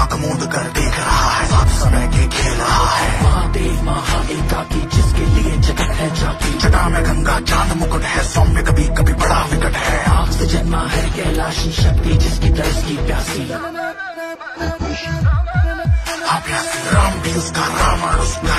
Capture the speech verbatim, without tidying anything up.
आंख मूंद कर देख रहा है, साथ समय के खेल रहा है। महादेव महा एकाकी जिसके लिए जगत है जाकी, जटा में गंगा चांद मुकुट है, सौम्य कभी कभी बड़ा विकट है। आग से जन्मा है कैलाशी शक्ति जिसकी तरस की प्यासी। हाँ प्यासी राम भी उसका रावण उसका